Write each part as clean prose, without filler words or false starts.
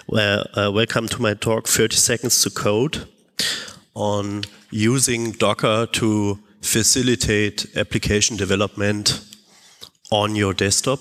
Well, welcome to my talk, 30 Seconds to Code, on using Docker to facilitate application development on your desktop.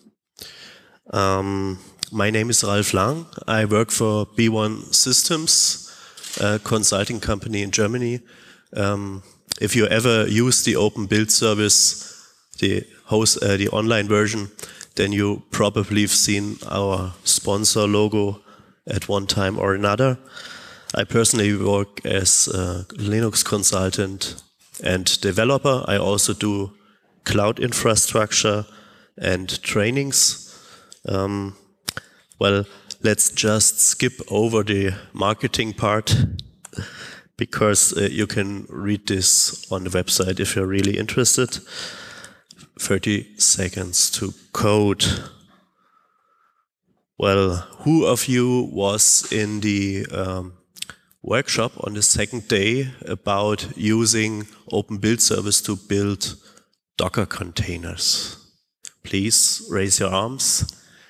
My name is Ralf Lang. I work for B1 Systems, a consulting company in Germany. If you ever use the Open Build service, the online version, then you probably have seen our sponsor logo at one time or another. I personally work as a Linux consultant and developer. I also do cloud infrastructure and trainings. Well, let's just skip over the marketing part because you can read this on the website if you're really interested. 30 seconds to code. Well, who of you was in the workshop on the second day about using Open Build service to build Docker containers? Please raise your arms.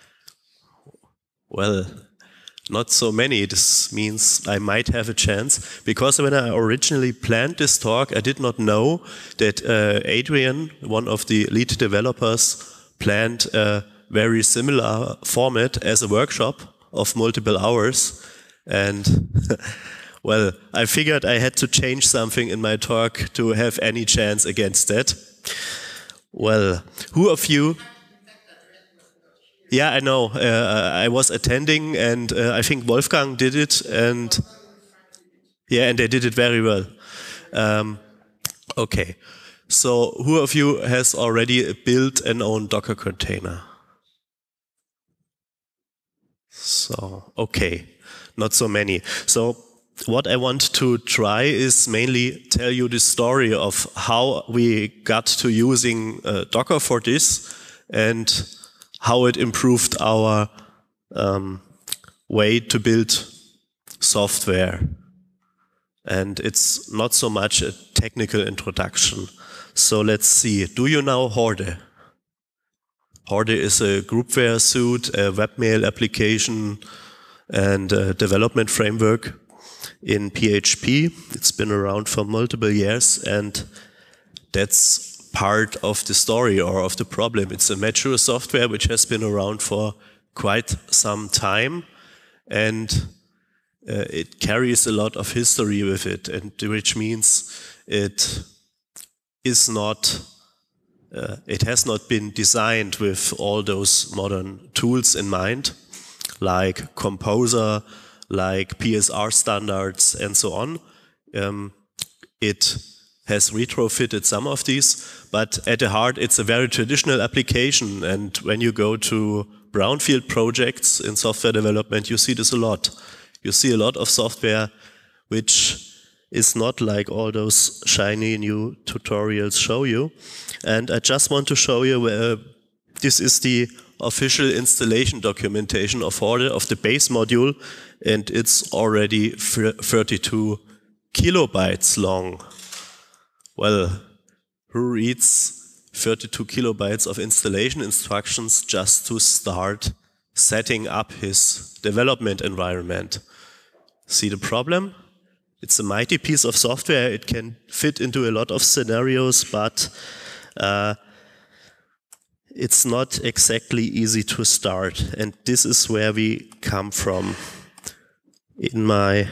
Well, not so many. This means I might have a chance, because when I originally planned this talk, I did not know that Adrian, one of the lead developers, planned a very similar format as a workshop of multiple hours. And well, I figured I had to change something in my talk to have any chance against that. Well, who of you... Yeah, I know. I was attending, and I think Wolfgang did it, and yeah, and they did it very well. Okay, so who of you has already built an own Docker container? So, okay, not so many. So what I want to try is mainly tell you the story of how we got to using Docker for this, and how it improved our way to build software. And it's not so much a technical introduction. So let's see. Do you know Horde? Horde is a groupware suite, a webmail application, and a development framework in PHP. It's been around for multiple years, and that's part of the story or of the problem. It's a mature software which has been around for quite some time, and it carries a lot of history with it, and which means it is not it has not been designed with all those modern tools in mind, like Composer, like PSR standards, and so on. It has retrofitted some of these, but at the heart it's a very traditional application, and when you go to brownfield projects in software development, you see this a lot. You see a lot of software which is not like all those shiny new tutorials show you. And I just want to show you this is the official installation documentation of Horde, of the base module, and it's already 32 kilobytes long. Well, who reads 32 kilobytes of installation instructions just to start setting up his development environment? See the problem? It's a mighty piece of software. It can fit into a lot of scenarios, but it's not exactly easy to start. And this is where we come from. In my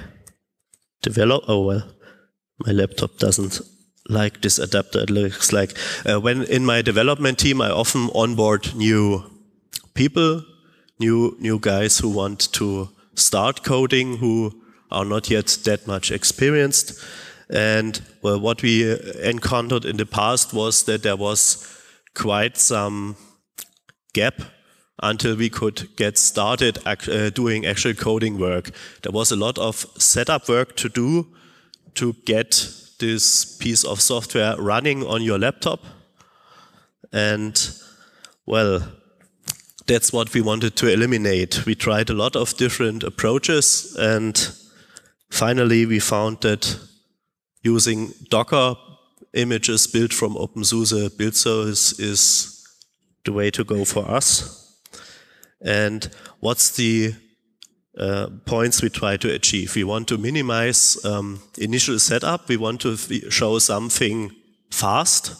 my laptop doesn't like this adapter. It looks like when in my development team, I often onboard new people, new guys who want to start coding, who are not yet that much experienced. And well, what we encountered in the past was that there was quite some gap until we could get started doing actual coding work. There was a lot of setup work to do to get this piece of software running on your laptop. And well, that's what we wanted to eliminate. We tried a lot of different approaches, and finally we found that using Docker images built from OpenSUSE build service is the way to go for us. And what's the points we try to achieve. We want to minimize initial setup. We want to show something fast.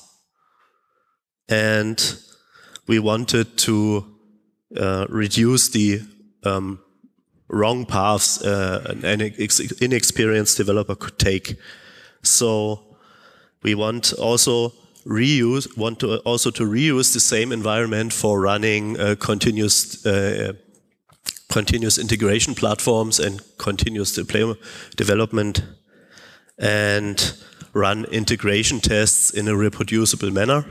And we wanted to reduce the wrong paths an inexperienced developer could take. So we want also to reuse the same environment for running continuous integration platforms and continuous development, and run integration tests in a reproducible manner.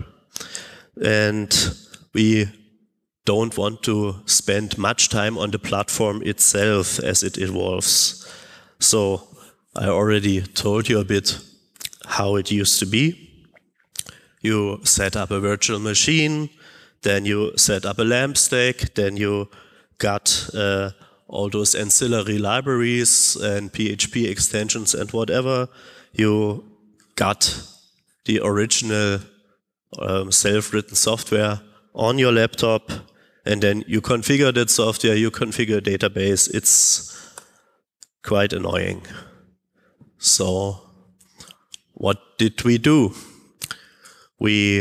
And we don't want to spend much time on the platform itself as it evolves. So I already told you a bit how it used to be. You set up a virtual machine, then you set up a LAMP stack, then you got all those ancillary libraries and PHP extensions and whatever. You got the original self-written software on your laptop, and then you configure that software, you configure a database. It's quite annoying. So what did we do? We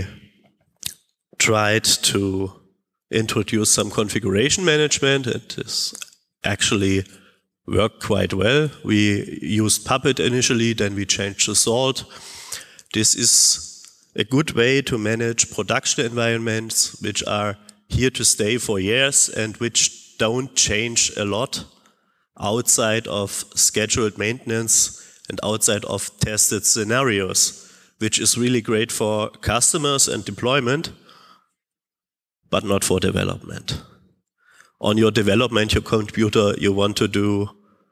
tried to introduce some configuration management, and this actually worked quite well. We used Puppet initially, then we changed to Salt. This is a good way to manage production environments which are here to stay for years and which don't change a lot outside of scheduled maintenance and outside of tested scenarios, which is really great for customers and deployment, but not for development. On your development, your computer, you want to do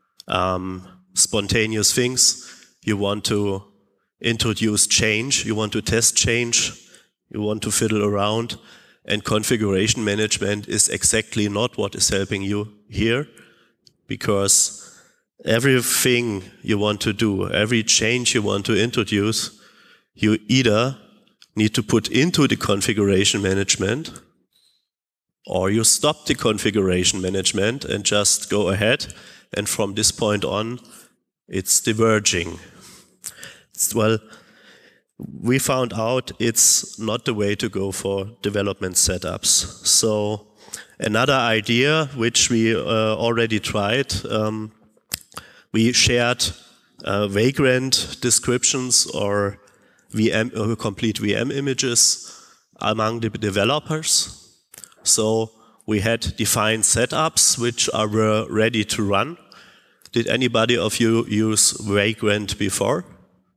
spontaneous things. You want to introduce change. You want to test change. You want to fiddle around. And configuration management is exactly not what is helping you here, because everything you want to do, every change you want to introduce, you either need to put into the configuration management, or you stop the configuration management and just go ahead, and from this point on, it's diverging. Well, we found out it's not the way to go for development setups. So another idea, which we already tried, we shared Vagrant descriptions or complete VM images among the developers. So we had defined setups which were ready to run. Did anybody of you use Vagrant before?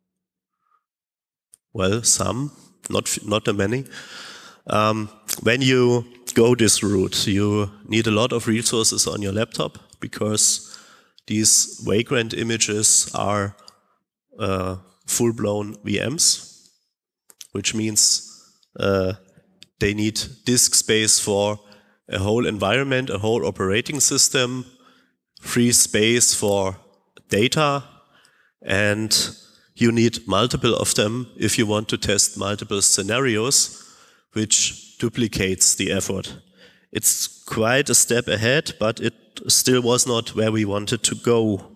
Well, some, not that many. When you go this route, you need a lot of resources on your laptop, because these Vagrant images are full-blown VMs, which means they need disk space for a whole environment, a whole operating system, free space for data, and you need multiple of them if you want to test multiple scenarios, which duplicates the effort. It's quite a step ahead, but it still was not where we wanted to go.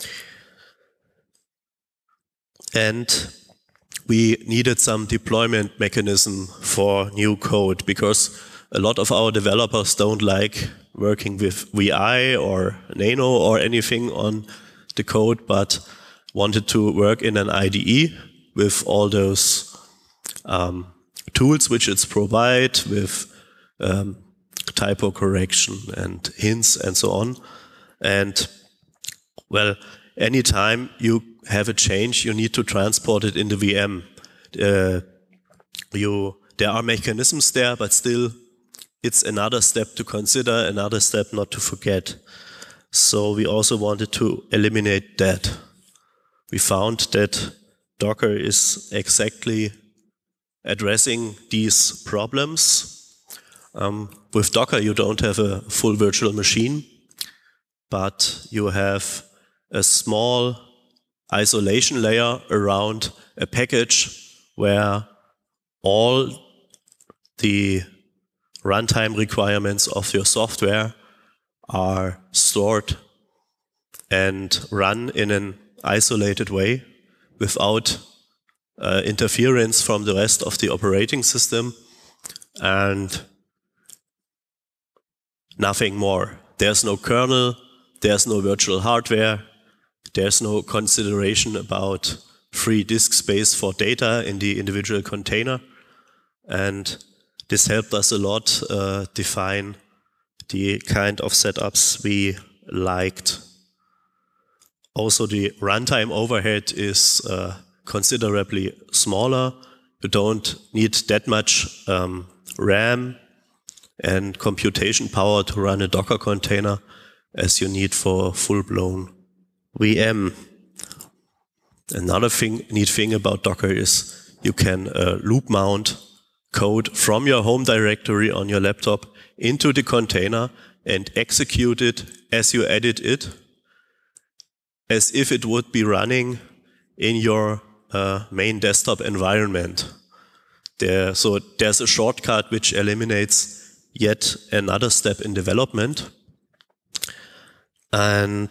And we needed some deployment mechanism for new code, because a lot of our developers don't like working with VI or Nano or anything on the code, but wanted to work in an IDE with all those tools which it's provide, with typo correction and hints and so on. And well, anytime you have a change, you need to transport it in the VM. There are mechanisms there, but still it's another step to consider, another step not to forget. So we also wanted to eliminate that. We found that Docker is exactly addressing these problems. With Docker, you don't have a full virtual machine, but you have a small isolation layer around a package where all the runtime requirements of your software are stored and run in an isolated way without interference from the rest of the operating system, and nothing more. There's no kernel, there's no virtual hardware, there's no consideration about free disk space for data in the individual container. And this helped us a lot define the kind of setups we liked. Also, the runtime overhead is considerably smaller. You don't need that much RAM and computation power to run a Docker container as you need for full-blown VM. Another neat thing about Docker is you can loop mount code from your home directory on your laptop into the container and execute it as you edit it, as if it would be running in your main desktop environment. So there's a shortcut which eliminates yet another step in development. And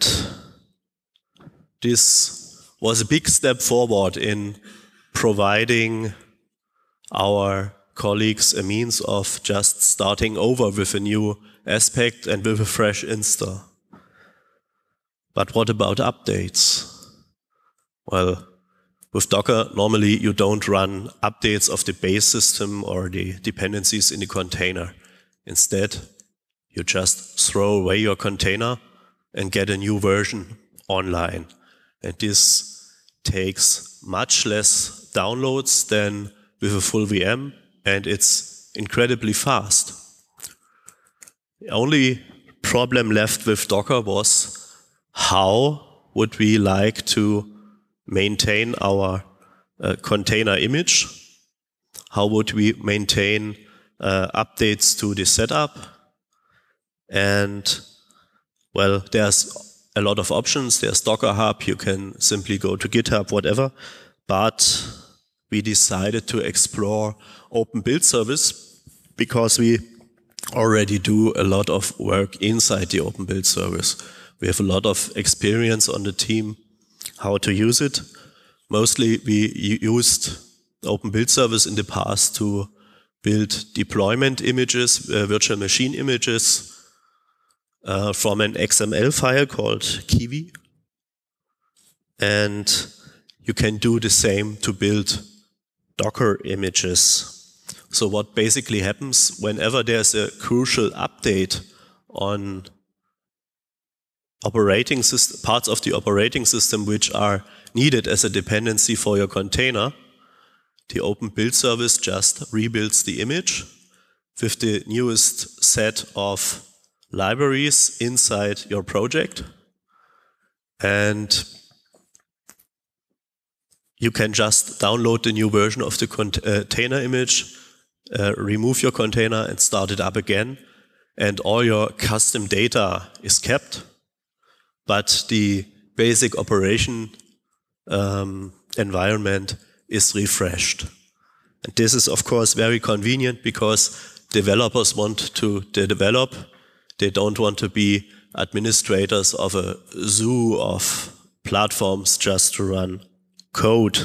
this was a big step forward in providing our colleagues a means of just starting over with a new aspect and with a fresh install. But what about updates? Well, with Docker, normally you don't run updates of the base system or the dependencies in the container. Instead, you just throw away your container and get a new version online. And this takes much less downloads than with a full VM, and it's incredibly fast. The only problem left with Docker was how would we like to maintain our container image? How would we maintain updates to the setup? And well, there's a lot of options. There's Docker Hub, you can simply go to GitHub, whatever. But we decided to explore Open Build Service because we already do a lot of work inside the Open Build Service. We have a lot of experience on the team how to use it. Mostly we used Open Build Service in the past to build deployment images, virtual machine images from an XML file called Kiwi. And you can do the same to build Docker images. So what basically happens whenever there's a crucial update on operating system, parts of the operating system which are needed as a dependency for your container, the Open Build Service just rebuilds the image with the newest set of libraries inside your project. And you can just download the new version of the container image, remove your container and start it up again. And all your custom data is kept, but the basic operation environment is refreshed. And this is, of course, very convenient because developers want to develop. They don't want to be administrators of a zoo of platforms just to run code.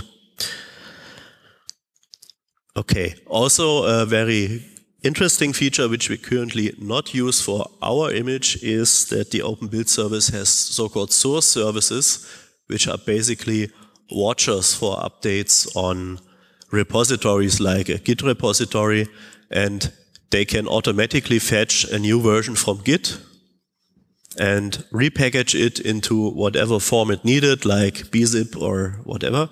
Okay, also a very interesting feature which we currently not use for our image is that the Open Build Service has so-called source services, which are basically watchers for updates on repositories like a Git repository, and they can automatically fetch a new version from Git and repackage it into whatever format needed, like bzip or whatever,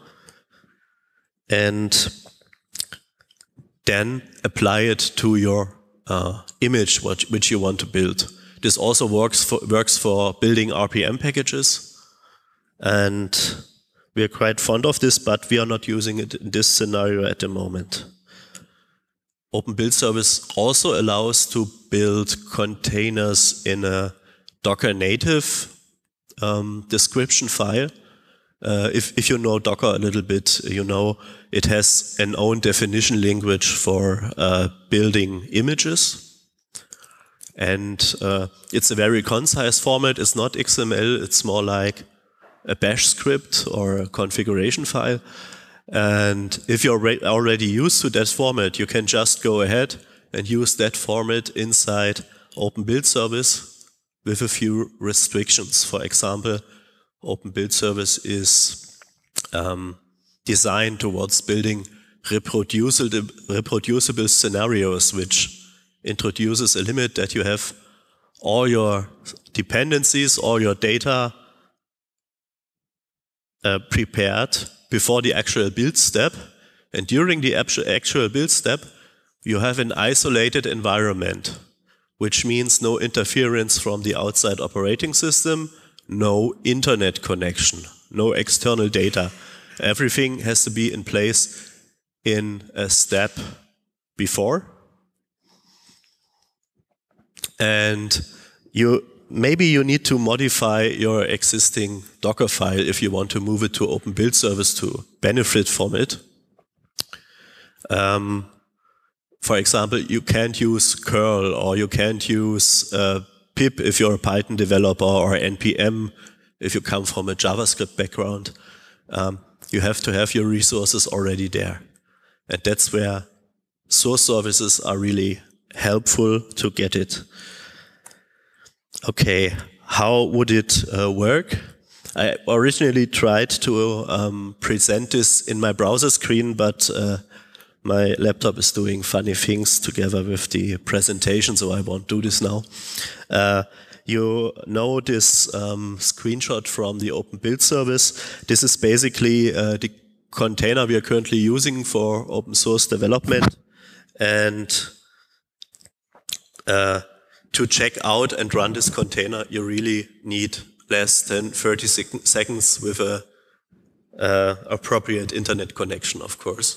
and then apply it to your image which you want to build. This also works for building RPM packages, and we are quite fond of this, but we are not using it in this scenario at the moment. Open Build Service also allows to build containers in a Docker native description file. If you know Docker a little bit, you know it has an own definition language for building images. And it's a very concise format. It's not XML. It's more like a bash script or a configuration file. And if you're already used to that format, you can just go ahead and use that format inside Open Build Service with a few restrictions. For example, Open Build Service is designed towards building reproducible scenarios, which introduces a limit that you have all your dependencies, all your data prepared before the actual build step. And during the actual build step, you have an isolated environment, which means no interference from the outside operating system, no internet connection, no external data. Everything has to be in place in a step before. And maybe you need to modify your existing Docker file if you want to move it to Open Build Service to benefit from it. For example, you can't use curl, or you can't use pip if you're a Python developer, or npm if you come from a JavaScript background. You have to have your resources already there. And that's where source services are really helpful to get it. Okay, how would it work? I originally tried to present this in my browser screen, but my laptop is doing funny things together with the presentation, so I won't do this now. You know this screenshot from the Open Build Service. This is basically the container we are currently using for open source development. And to check out and run this container, you really need less than 30 seconds with a appropriate internet connection, of course.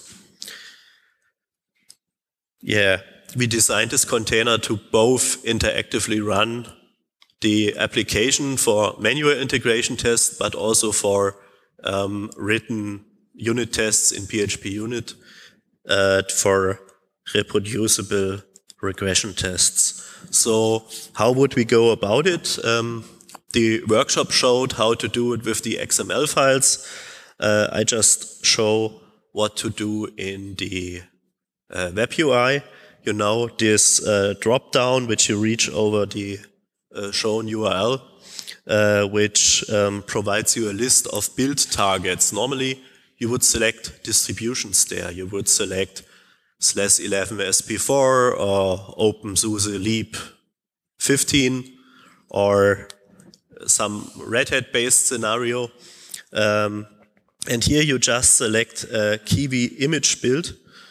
Yeah, we designed this container to both interactively run the application for manual integration tests, but also for written unit tests in PHP unit for reproducible regression tests. So how would we go about it? The workshop showed how to do it with the XML files. I just show what to do in the web UI. You know this drop down which you reach over the shown URL, which provides you a list of build targets. Normally you would select distributions there. You would select /11 SP4 or OpenSUSE Leap 15 or some Red Hat based scenario. And here you just select Kiwi image build,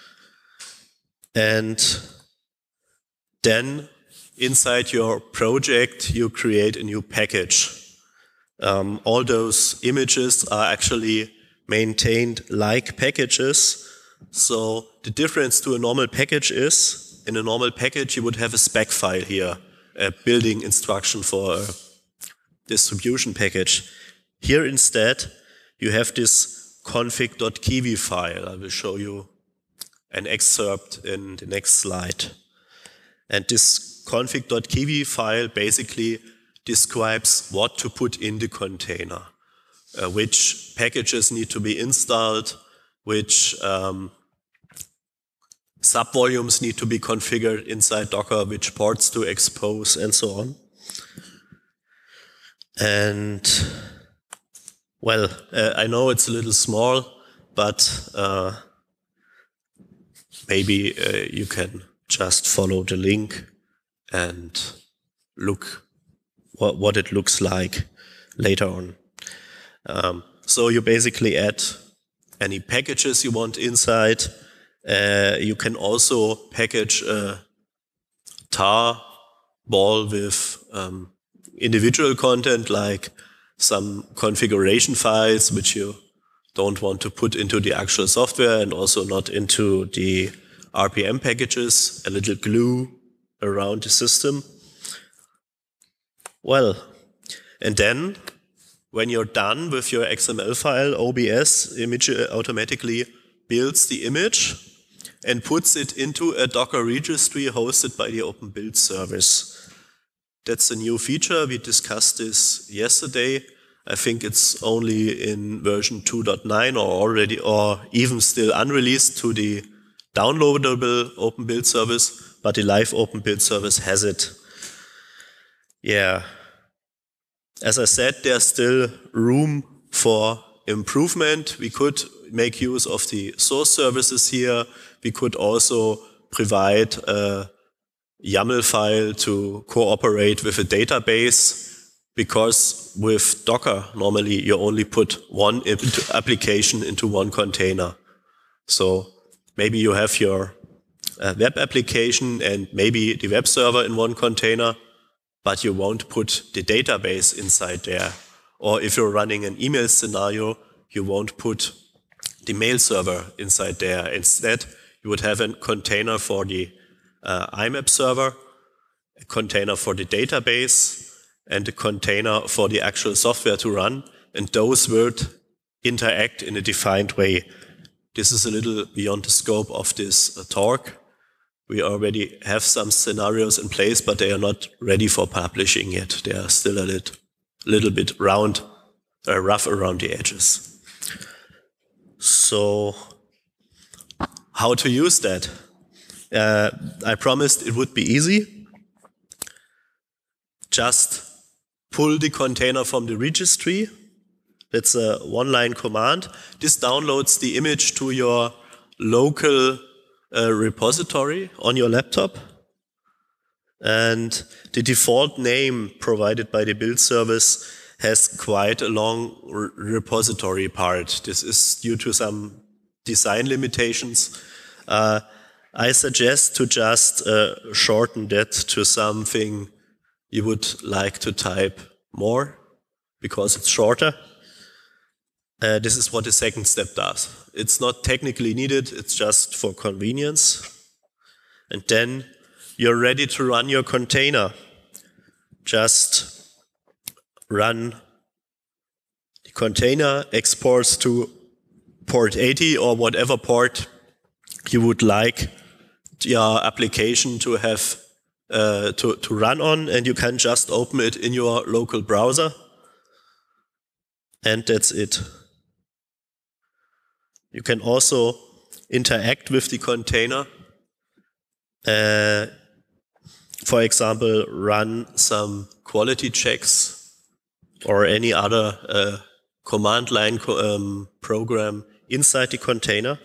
and then inside your project you create a new package. All those images are actually maintained like packages. So the difference to a normal package is, in a normal package you would have a spec file here, a building instruction for a distribution package. Here instead you have this config.kiwi file. I will show you an excerpt in the next slide. And this config.kiwi file basically describes what to put in the container, which packages need to be installed, which subvolumes need to be configured inside Docker, which ports to expose, and so on. And well, I know it's a little small, but maybe you can just follow the link and look what it looks like later on. So you basically add any packages you want inside. You can also package a tar ball with individual content, like some configuration files which you don't want to put into the actual software, and also not into the RPM packages, a little glue around the system. Well, and then when you're done with your XML file, OBS image automatically builds the image and puts it into a Docker registry hosted by the Open Build Service. That's a new feature. We discussed this yesterday. I think it's only in version 2.9 or even still unreleased to the downloadable Open Build service, but the live Open Build service has it. Yeah. As I said, there's still room for improvement. We could make use of the source services here. We could also provide a YAML file to cooperate with a database, because with Docker, normally you only put one application into one container. So maybe you have your web application and maybe the web server in one container, but you won't put the database inside there. Or if you're running an email scenario, you won't put the mail server inside there. Instead, you would have a container for the IMAP server, a container for the database, and a container for the actual software to run, and those would interact in a defined way. This is a little beyond the scope of this talk. We already have some scenarios in place, but they are not ready for publishing yet. They are still a little bit rough around the edges. So, how to use that? I promised it would be easy. Just pull the container from the registry. That's a one-line command. This downloads the image to your local repository on your laptop. And the default name provided by the build service has quite a long repository part. This is due to some design limitations. I suggest to just shorten that to something you would like to type more, because it's shorter. This is what the second step does. It's not technically needed, it's just for convenience. And then you're ready to run your container. Just run the container, exports to port 80 or whatever port you would like your application to have to run on, and you can just open it in your local browser. And that's it. You can also interact with the container. For example, run some quality checks or any other command line program inside the container.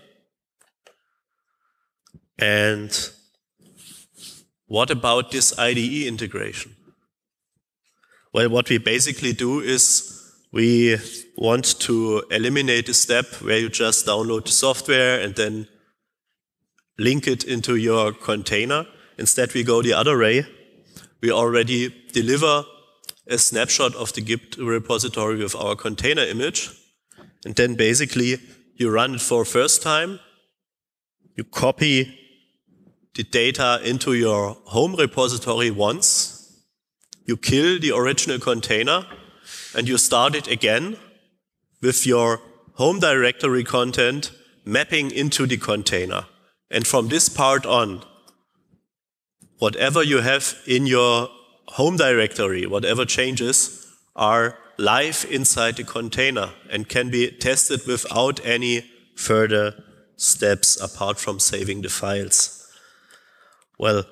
And what about this IDE integration? Well, what we basically do is we want to eliminate the step where you just download the software and then link it into your container. Instead, we go the other way. We already deliver a snapshot of the Git repository with our container image. And then basically, you run it for first time. You copy the data into your home repository once. You kill the original container, and you start it again with your home directory content mapping into the container. And from this part on, whatever you have in your home directory, whatever changes, are live inside the container and can be tested without any further steps apart from saving the files. Well,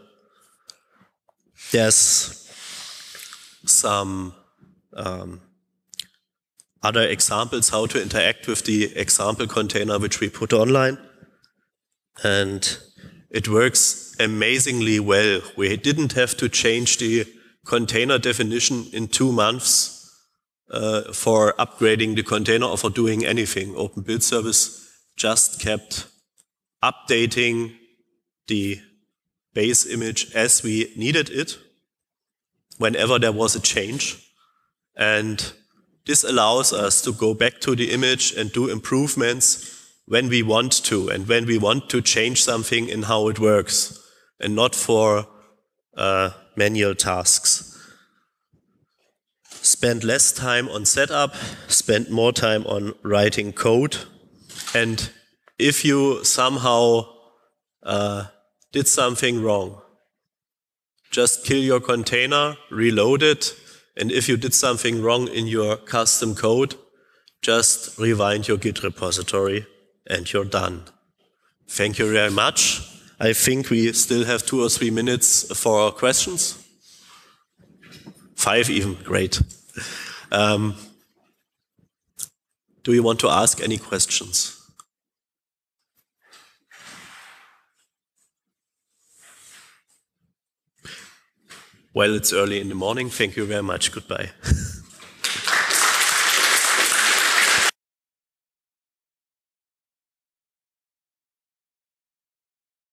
there's some other examples how to interact with the example container which we put online. And it works amazingly well. We didn't have to change the container definition in 2 months for upgrading the container or for doing anything. Open Build Service just kept updating the base image as we needed it whenever there was a change. And this allows us to go back to the image and do improvements when we want to, and when we want to change something in how it works, and not for manual tasks. Spend less time on setup, spend more time on writing code. And if you somehow did something wrong, just kill your container, reload it, and if you did something wrong in your custom code, just rewind your Git repository and you're done. Thank you very much. I think we still have 2 or 3 minutes for our questions. 5 even, great. Do you want to ask any questions? Well, it's early in the morning. Thank you very much. Goodbye.